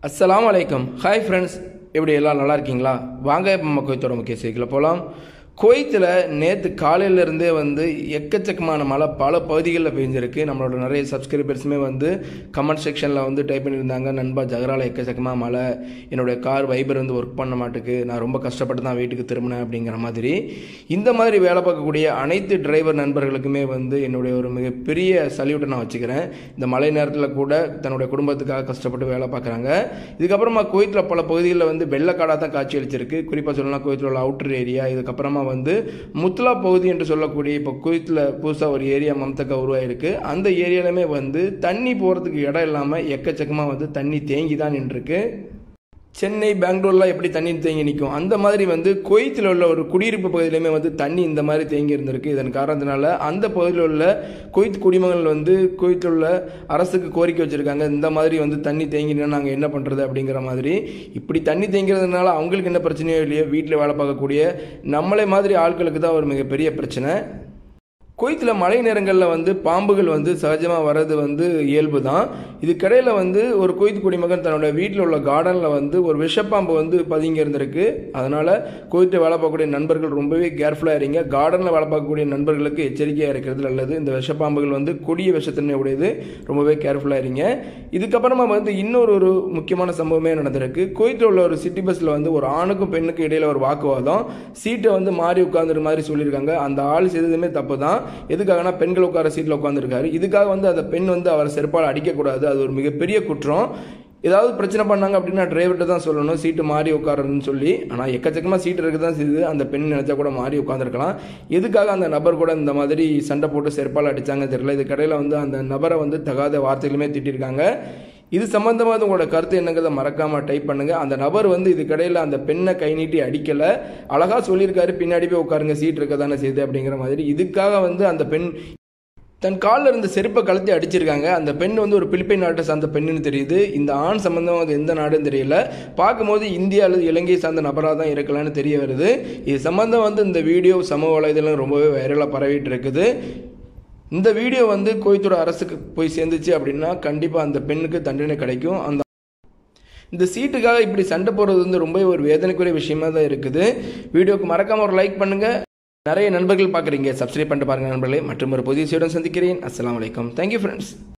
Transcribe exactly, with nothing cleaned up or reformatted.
அஸ்ஸலாமு அலைக்கும். Hi friends, எப்படி எல்லாம் நல்லா இருக்கீங்களா? வாங்க இப்போ நம்ம குவைத்தோட முக்கிய செய்திகளை போகலாம். குவைத்தில் நேற்று காலையிலேருந்தே வந்து எக்கச்சக்கமான மழை பல பகுதிகளில் பெஞ்சிருக்கு. நம்மளோட நிறைய சப்ஸ்கிரைபர்ஸுமே வந்து கமெண்ட் செக்ஷனில் வந்து டைப் பண்ணியிருந்தாங்க, நண்பா ஜகரால எக்கச்சக்கமாக மழை, என்னுடைய கார் வைபர் வந்து ஒர்க் பண்ண மாட்டுக்கு, நான் ரொம்ப கஷ்டப்பட்டு தான் வீட்டுக்கு திரும்பினேன் அப்படிங்கிற மாதிரி. இந்த மாதிரி வேலை பார்க்கக்கூடிய அனைத்து டிரைவர் நண்பர்களுக்குமே வந்து என்னுடைய ஒரு மிகப்பெரிய சல்யூட்டை நான் வச்சுக்கிறேன். இந்த மழை நேரத்தில் கூட தன்னுடைய குடும்பத்துக்காக கஷ்டப்பட்டு வேலை பார்க்குறாங்க. இதுக்கப்புறமா குவைத்தில் பல பகுதிகளில் வந்து வெள்ளக்காடாக தான் காட்சி அளிச்சிருக்கு. குறிப்பாக சொல்லலாம் குவைத்தில் உள்ள அவுட்டர் ஏரியா, இதுக்கப்புறமா வந்து முத்லா பகுதி என்று சொல்லக்கூடிய இப்போ குவைத்தில் புதுசாக ஒரு ஏரியா மம்தக்கா உருவாயிருக்கு. அந்த ஏரியாலுமே வந்து தண்ணி போகிறதுக்கு இடம் இல்லாமல் எக்கச்சக்கமாக வந்து தண்ணி தேங்கி தான் நின்றுருக்கு. சென்னை, பெங்களூர்லாம் எப்படி தண்ணி தேங்கி நிற்கும், அந்த மாதிரி வந்து குவைத்தில் உள்ள ஒரு குடியிருப்பு பகுதியிலுமே வந்து தண்ணி இந்த மாதிரி தேங்கி இருந்திருக்கு. இதன் காரணத்தினால அந்த பகுதியில் உள்ள குவைத் குடிமக்கள் வந்து குவைத்தில் உள்ள அரசுக்கு கோரிக்கை வச்சுருக்காங்க, இந்த மாதிரி வந்து தண்ணி தேங்கினா நாங்கள் என்ன பண்ணுறது அப்படிங்கிற மாதிரி. இப்படி தண்ணி தேங்கிறதுனால அவங்களுக்கு என்ன பிரச்சனையோ இல்லையோ, வீட்டில் வேலை பார்க்கக்கூடிய நம்மளே மாதிரி ஆட்களுக்கு தான் ஒரு மிகப்பெரிய பிரச்சனை. குவைத்தில் மழை நேரங்களில் வந்து பாம்புகள் வந்து சகஜமாக வர்றது வந்து இயல்பு தான். இதுக்கடையில் வந்து ஒரு குவைத் குடிமகன் தன்னோட வீட்டில் உள்ள கார்டனில் வந்து ஒரு விஷப்பாம்பு வந்து பதுங்கி இருந்திருக்கு. அதனால் குவைத்தில் வேலை பார்க்கக்கூடிய நண்பர்கள் ரொம்பவே கேர்ஃபுல்லாக இருங்க. கார்டனில் வேலை பார்க்கக்கூடிய நண்பர்களுக்கு எச்சரிக்கையாக இருக்கிறது நல்லது. இந்த விஷப்பாம்புகள் வந்து கொடிய விஷத்தன்மை உடையது, ரொம்பவே கேர்ஃபுல்லாக இருங்க. இதுக்கப்புறமா வந்து இன்னொரு ஒரு முக்கியமான சம்பவமே நடந்திருக்கு. குவைத்தில் உள்ள ஒரு சிட்டி பஸ்ஸில் வந்து ஒரு ஆணுக்கும் பெண்ணுக்கும் இடையில் ஒரு வாக்குவாதம், சீட்டை வந்து மாறி உட்காந்துரு மாதிரி சொல்லியிருக்காங்க. அந்த ஆள் செய்ததுமே தப்பு தான். எதுக்காகனா பெண்கள் உட்கார சீட்டில் உட்காந்துருக்காரு. இதுக்காக வந்து அந்த பெண் வந்து அவர் செருப்பால் அடிக்கக்கூடாது, அது ஒரு மிகப்பெரிய குற்றம். ஏதாவது பிரச்சனை பண்ணாங்க அப்படின்னா டிரைவர்கிட்ட தான் சொல்லணும் சீட்டு மாறி உட்காருன்னு சொல்லி. ஆனால் எக்கச்சக்கமாக சீட்டு இருக்க தான் செய்யுது. அந்த பெண் நினைச்சா கூட மாறி உட்காந்துருக்கலாம். எதுக்காக அந்த நபர் கூட இந்த மாதிரி சண்டை போட்டு செருப்பால் அடித்தாங்க தெரியல. இது கடையில் வந்து அந்த நபரை வந்து தகாத வார்த்தைகளுமே திட்டிருக்காங்க. இது சம்பந்தமாக உங்களோட கருத்து என்னங்கிறத மறக்காம டைப் பண்ணுங்க. அந்த நபர் வந்து இது கடையில் அந்த பெண்ணை கை நீட்டி அடிக்கலை, அழகா சொல்லியிருக்காரு பின்னாடி போய் உட்காருங்க சீட் இருக்க தானே செய்யுது அப்படிங்கிற மாதிரி. இதுக்காக வந்து அந்த பெண் தன் காலில் இருந்த செருப்பை கழுத்தி அடிச்சிருக்காங்க. அந்த பெண் வந்து ஒரு பிலிப்பைன் நாட்டை சார்ந்த பெண்ணுன்னு தெரியுது. இந்த ஆண் சம்பந்தமாக அது எந்த நாடுன்னு தெரியல. பார்க்கும்போது இந்தியா அல்லது இலங்கை சார்ந்த நபராக தான் இருக்கலான்னு தெரிய வருது. இது சம்பந்தம் வந்து இந்த வீடியோ சமூக வலைதளம் ரொம்பவே வைரலாக பரவிட்டு இருக்குது. இந்த வீடியோ வந்து குவைத்தோட அரசுக்கு போய் சேர்ந்துச்சு அப்படின்னா கண்டிப்பாக அந்த பெண்ணுக்கு தண்டனை கிடைக்கும். அந்த இந்த சீட்டுக்காக இப்படி சண்டை போடுறது வந்து ரொம்ப ஒரு வேதனைக்குரிய விஷயமா தான் இருக்குது. வீடியோக்கு மறக்காம ஒரு லைக் பண்ணுங்க. நிறைய நண்பர்கள் பார்க்குறீங்க, சப்ஸ்கிரைப் பண்ணிட்டு பாருங்க நண்பர்களே. மற்றும் ஒரு புதிய செய்தியுடன் சந்திக்கிறேன். அஸ்ஸலாமு அலைக்கும். Thank you friends.